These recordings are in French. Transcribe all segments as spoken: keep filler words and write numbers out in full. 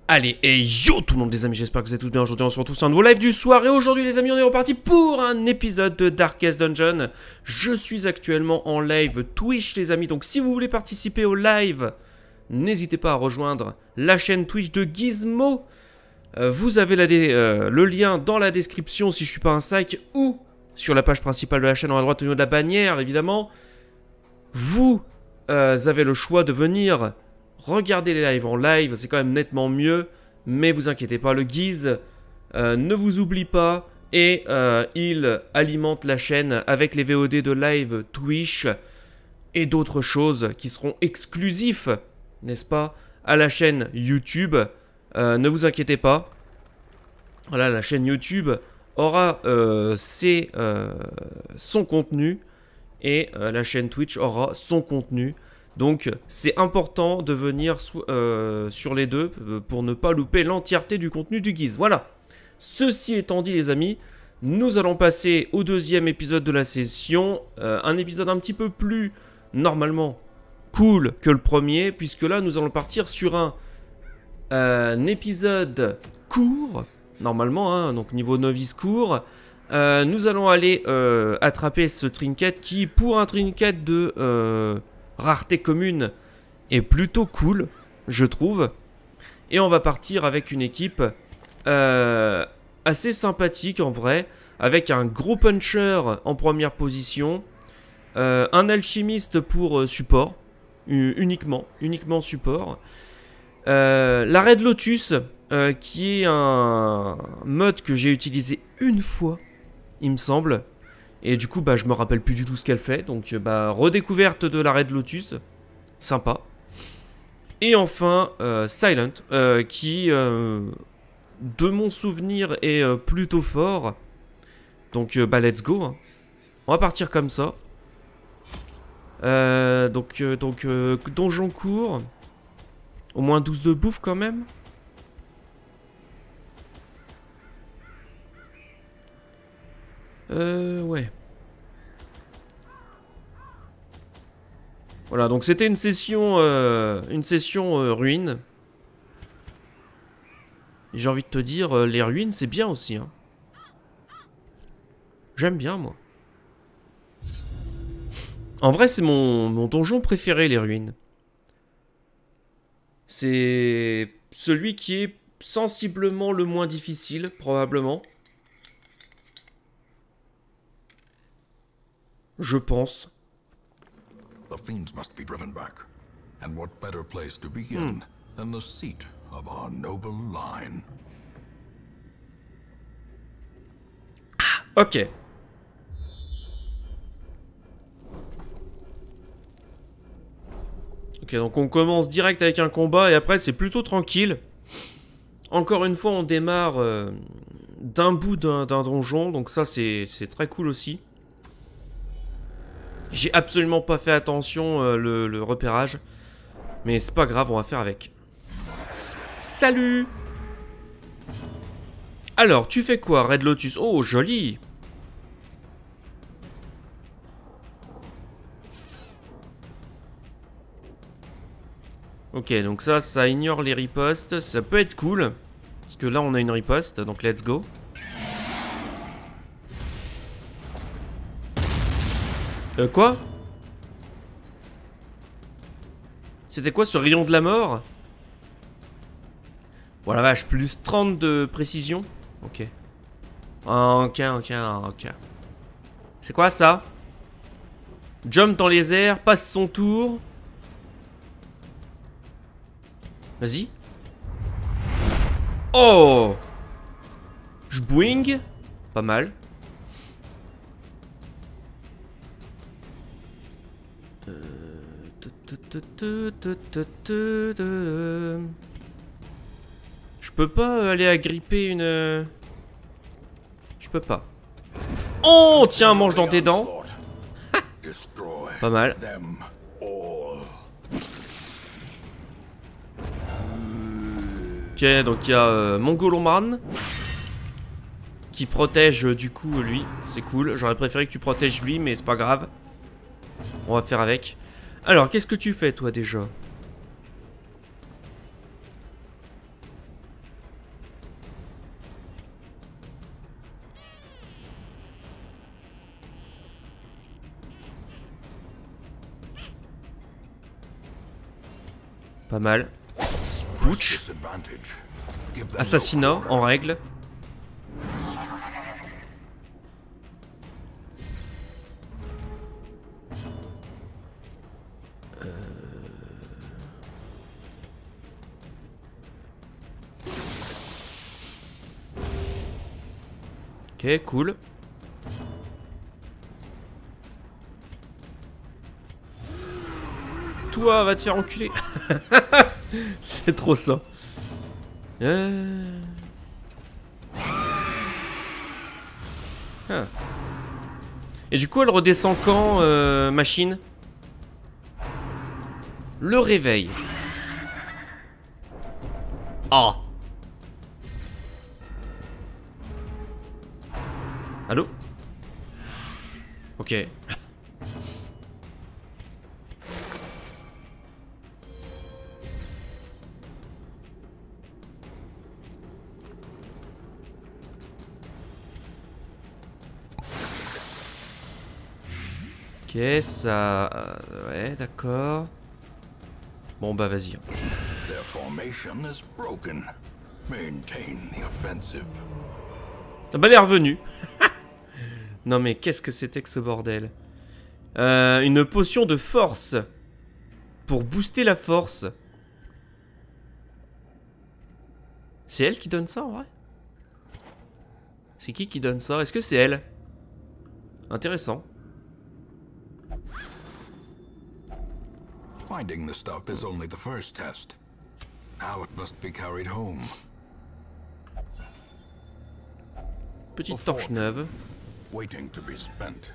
Allez, et yo tout le monde les amis, j'espère que vous êtes tous bien. Aujourd'hui on se retrouve sur un nouveau live du soir. Et aujourd'hui les amis on est reparti pour un épisode de Darkest Dungeon. Je suis actuellement en live Twitch les amis. Donc si vous voulez participer au live, n'hésitez pas à rejoindre la chaîne Twitch de Gizmo. euh, Vous avez la euh, le lien dans la description si je suis pas un sac, ou sur la page principale de la chaîne en à droite au niveau de la bannière évidemment. Vous euh, avez le choix de venir regardez les lives en live, c'est quand même nettement mieux. Mais vous inquiétez pas, le Giz euh, ne vous oublie pas. Et euh, il alimente la chaîne avec les V O D de live Twitch. Et d'autres choses qui seront exclusifs, n'est-ce pas, à la chaîne YouTube. euh, Ne vous inquiétez pas. Voilà, la chaîne YouTube aura euh, ses, euh, son contenu. Et euh, la chaîne Twitch aura son contenu. Donc c'est important de venir euh, sur les deux euh, pour ne pas louper l'entièreté du contenu du Giz. Voilà. Ceci étant dit les amis, nous allons passer au deuxième épisode de la session. Euh, un épisode un petit peu plus normalement cool que le premier. Puisque là nous allons partir sur un, euh, un épisode court. Normalement, hein, donc niveau novice court. Euh, nous allons aller euh, attraper ce trinket qui, pour un trinket de... Euh, rareté commune est plutôt cool, je trouve. Et on va partir avec une équipe euh, assez sympathique en vrai, avec un gros puncher en première position, euh, un alchimiste pour euh, support, uniquement, uniquement support. Euh, la Red Lotus, euh, qui est un mode que j'ai utilisé une fois, il me semble. Et du coup, bah, je me rappelle plus du tout ce qu'elle fait. Donc, bah, redécouverte de la Red Lotus. Sympa. Et enfin, euh, Silent, euh, qui, euh, de mon souvenir, est euh, plutôt fort. Donc, euh, bah, let's go. Hein. On va partir comme ça. Euh, donc, euh, donc euh, donjon court. Au moins douze de bouffe quand même. Euh, ouais. Voilà, donc c'était une session, euh, une session euh, ruine. J'ai envie de te dire, euh, les ruines, c'est bien aussi. Hein. J'aime bien, moi. En vrai, c'est mon, mon donjon préféré, les ruines. C'est celui qui est sensiblement le moins difficile, probablement. Je pense. The fiends must be driven back. And what better place to begin hmm. than the seat of our noble line? Ah, ok. Ok, donc on commence direct avec un combat et après c'est plutôt tranquille. Encore une fois, on démarre euh, d'un bout d'un donjon, donc ça c'est très cool aussi. J'ai absolument pas fait attention euh, le, le repérage. Mais c'est pas grave, on va faire avec. Salut! Alors, tu fais quoi, Red Lotus? Oh, joli! Ok, donc ça, ça ignore les ripostes. Ça peut être cool. Parce que là, on a une riposte, donc let's go. Euh, quoi? C'était quoi ce rayon de la mort? Voilà, vache, plus trente de précision. Ok. Ok, ok, ok. C'est quoi ça? Jump dans les airs, passe son tour. Vas-y. Oh! Je boing. Pas mal. Je peux pas aller agripper une... Je peux pas. Oh, tiens, mange dans tes dents. Pas mal. Ok, donc il y a euh, Mongoloman qui protège euh, du coup lui. C'est cool. J'aurais préféré que tu protèges lui, mais c'est pas grave. On va faire avec. Alors, qu'est-ce que tu fais, toi, déjà? Pas mal. Putsch. Assassinat en règle. Euh... Ok, cool. Toi, va te faire enculer. C'est trop ça. Euh... Ah. Et du coup, elle redescend quand, euh, machine? Le réveil. Ah. Allô? Ok. Ok, ça... Euh, ouais, d'accord. Bon, bah, vas-y. Their formation is broken. Maintain the offensive. Ah bah, elle est revenue. Non, mais qu'est-ce que c'était que ce bordel? euh, Une potion de force. Pour booster la force. C'est elle qui donne ça, en vrai? C'est qui qui donne ça? Est-ce que c'est elle? Intéressant. Finding the stuff is only the first test. Now it must be carried home. Petite torche neuve. Waiting to be spent.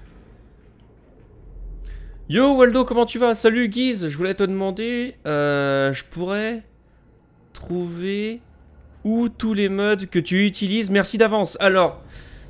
Yo Waldo, comment tu vas? Salut Guise, je voulais te demander, euh, je pourrais trouver où tous les mods que tu utilises. Merci d'avance. Alors,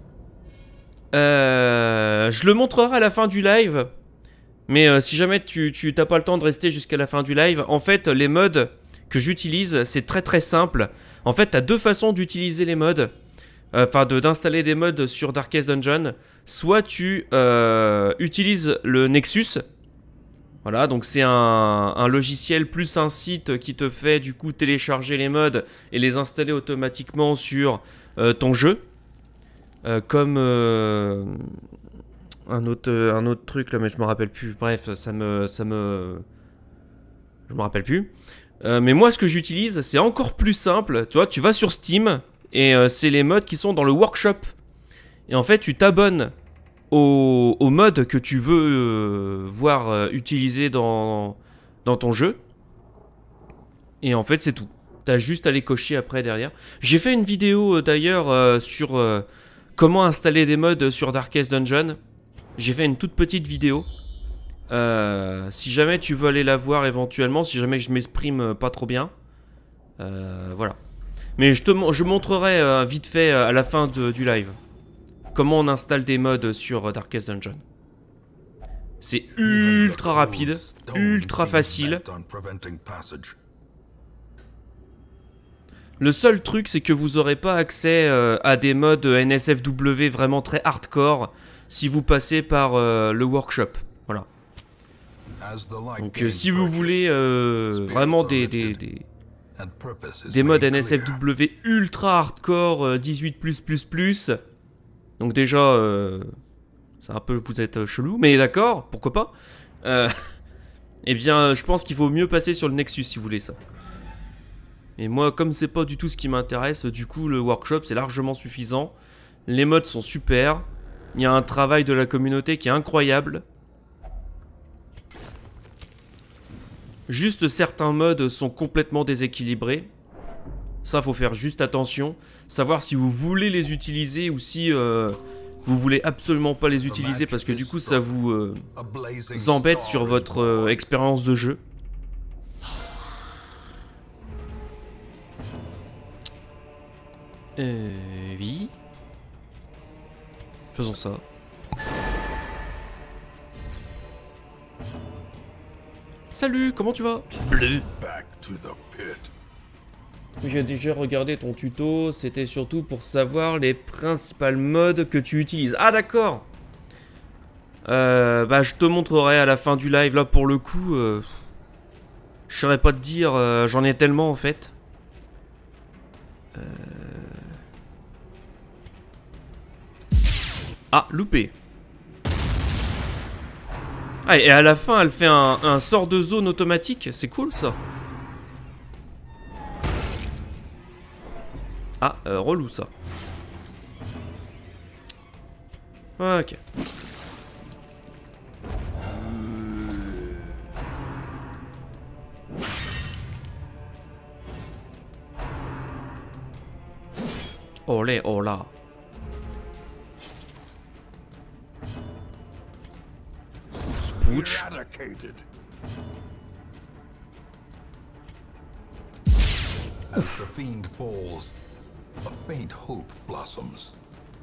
euh, je le montrerai à la fin du live. Mais euh, si jamais tu tu t'as pas le temps de rester jusqu'à la fin du live, en fait, les mods que j'utilise, c'est très très simple. En fait, tu as deux façons d'utiliser les mods. Enfin, euh, d'installer des mods sur Darkest Dungeon. Soit tu euh, utilises le Nexus. Voilà, donc c'est un, un logiciel plus un site qui te fait du coup télécharger les mods et les installer automatiquement sur euh, ton jeu. Euh, comme... Euh, Un autre, un autre truc là, mais je me rappelle plus. Bref, ça me, ça me, je me rappelle plus. Euh, mais moi, ce que j'utilise, c'est encore plus simple. Tu vois, tu vas sur Steam et euh, c'est les mods qui sont dans le workshop. Et en fait, tu t'abonnes aux, aux mods que tu veux euh, voir euh, utiliser dans, dans ton jeu. Et en fait, c'est tout. T'as juste à les cocher après derrière. J'ai fait une vidéo euh, d'ailleurs euh, sur euh, comment installer des mods sur Darkest Dungeon. J'ai fait une toute petite vidéo. Euh, si jamais tu veux aller la voir éventuellement, si jamais je m'exprime pas trop bien. Euh, voilà. Mais je te je montrerai euh, vite fait euh, à la fin de, du live. Comment on installe des mods sur Darkest Dungeon. C'est ultra rapide, ultra facile. Le seul truc, c'est que vous n'aurez pas accès euh, à des mods N S F W vraiment très hardcore si vous passez par euh, le workshop. Voilà. Donc euh, si vous voulez euh, vraiment des, des, des, des mods N S F W ultra hardcore euh, dix-huit plus plus plus, donc déjà euh, c'est un peu, vous êtes chelou, mais d'accord, pourquoi pas. euh, Eh bien je pense qu'il faut mieux passer sur le Nexus si vous voulez ça. Et moi, comme c'est pas du tout ce qui m'intéresse, du coup le workshop c'est largement suffisant. Les mods sont super. Il y a un travail de la communauté qui est incroyable. Juste certains mods sont complètement déséquilibrés. Ça, faut faire juste attention. Savoir si vous voulez les utiliser ou si euh, vous voulez absolument pas les utiliser parce que du coup ça vous euh, embête sur votre euh, expérience de jeu. Euh, oui. Faisons ça. Salut, comment tu vas? Bleu. J'ai déjà regardé ton tuto, c'était surtout pour savoir les principales mods que tu utilises. Ah d'accord. Euh, bah je te montrerai à la fin du live, là pour le coup... Euh, Je saurais pas te dire, euh, j'en ai tellement en fait. Euh... Ah, loupé. Ah, et à la fin, elle fait un, un sort de zone automatique. C'est cool, ça. Ah, euh, relou, ça. Ok. Olé, oh là. Spooch. Eradicated. As the fiend falls, a faint hope blossoms.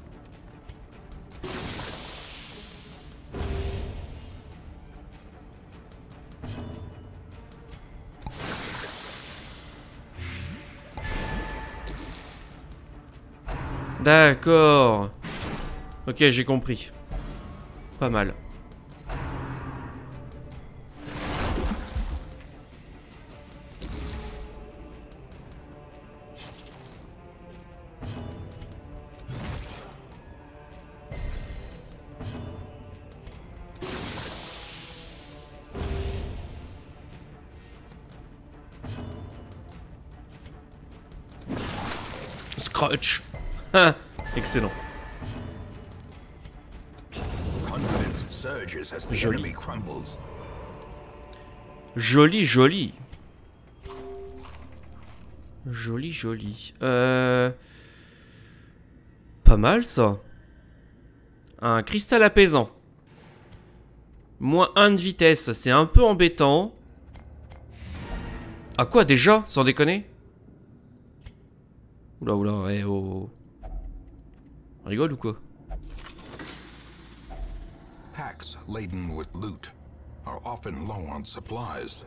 D'accord. Ok, j'ai compris. Pas mal. Scratch. Excellent. Confidence surges as the Joli. enemy crumbles. Joli, joli. Joli, joli. Euh... Pas mal, ça. Un cristal apaisant. Moins un de vitesse. C'est un peu embêtant. Ah quoi, déjà? Sans déconner? Oula, oula, eh oh... On rigole ou quoi? Packs laden with loot are often low on supplies.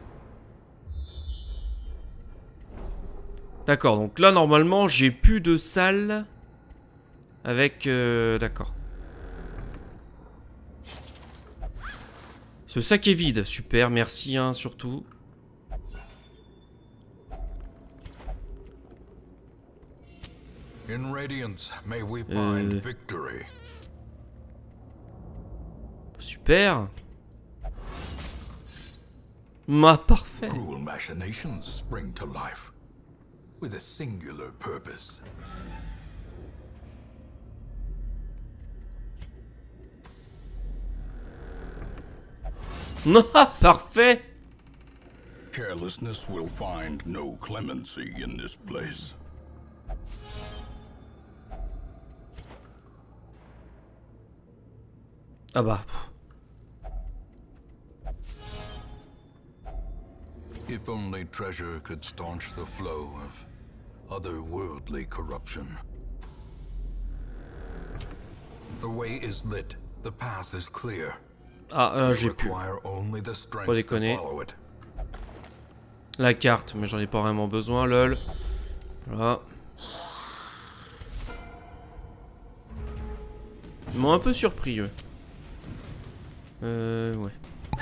D'accord, donc là, normalement, j'ai plus de salle. Avec... Euh, D'accord. Ce sac est vide. Super, merci, hein, surtout. In Radiance, may we find Euh... victory. Super. Ma, parfait. Cruel machinations spring to life with a singular purpose. Parfait. Carelessness will find no clemency in this place. Ah bah. If only treasure could staunch the flow of otherworldly corruption. The way is lit. The path is clear. Ah, euh, j'ai pu. Pas déconner. La carte, mais j'en ai pas vraiment besoin, lol. Voilà. Ils m'ont un peu surpris, eux. Euh, ouais.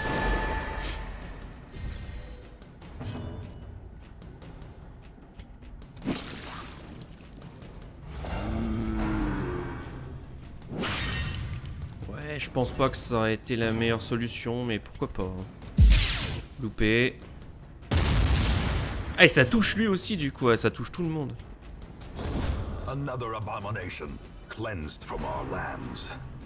Ouais, je pense pas que ça aurait été la meilleure solution, mais pourquoi pas. Hein. Loupé. Ah, et ça touche lui aussi, du coup, ouais, ça touche tout le monde. Another abomination cleansed from our lands.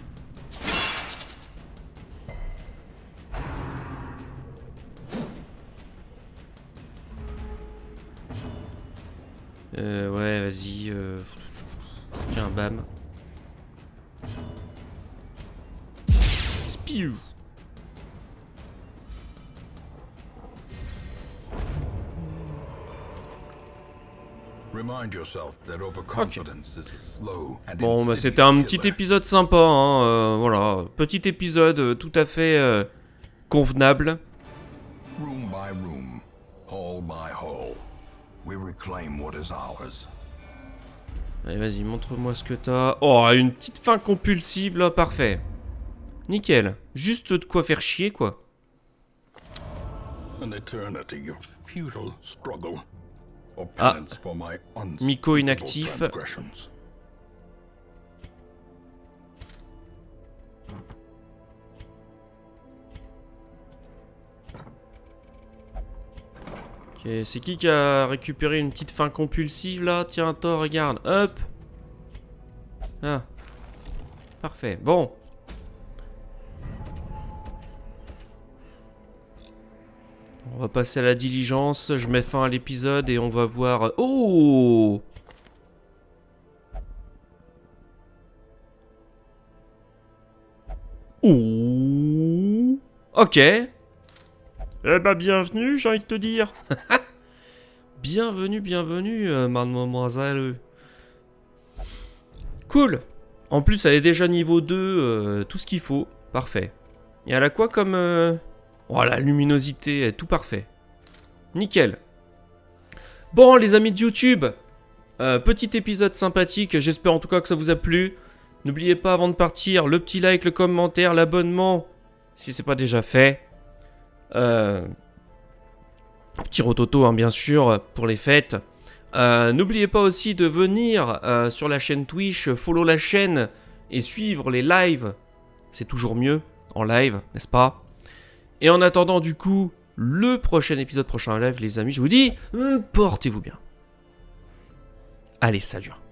Euh, ouais, vas-y. Euh... Tiens, bam. Spiou. Okay. Bon, bah c'était un petit épisode sympa, hein, euh, voilà. Petit épisode euh, tout à fait euh, convenable. Room by room, hall by hall, we reclaim what is ours. Allez, vas-y, montre-moi ce que t'as. Oh, une petite fin compulsive, là, parfait. Nickel. Juste de quoi faire chier, quoi. An eternity of futile struggle, or Ah. penance for my Miko unspeakable inactif. transgressions. Ok, c'est qui qui a récupéré une petite faim compulsive là? Tiens, toi, regarde. Hop. Ah. Parfait. Bon. On va passer à la diligence. Je mets fin à l'épisode et on va voir... Oh! Oh! Ok. Eh bah bienvenue, j'ai envie de te dire. Bienvenue, bienvenue, euh, mademoiselle. Cool. En plus, elle est déjà niveau deux, euh, tout ce qu'il faut. Parfait. Et elle a quoi comme... Euh... Oh, la luminosité, tout parfait. Nickel. Bon, les amis de YouTube, euh, petit épisode sympathique. J'espère en tout cas que ça vous a plu. N'oubliez pas, avant de partir, le petit like, le commentaire, l'abonnement, si c'est pas déjà fait. Euh... Petit rototo, hein, bien sûr, pour les fêtes. Euh, N'oubliez pas aussi de venir euh, sur la chaîne Twitch, follow la chaîne et suivre les lives. C'est toujours mieux en live, n'est-ce pas? Et en attendant, du coup, le prochain épisode, prochain live, les amis, je vous dis, portez-vous bien. Allez, salut.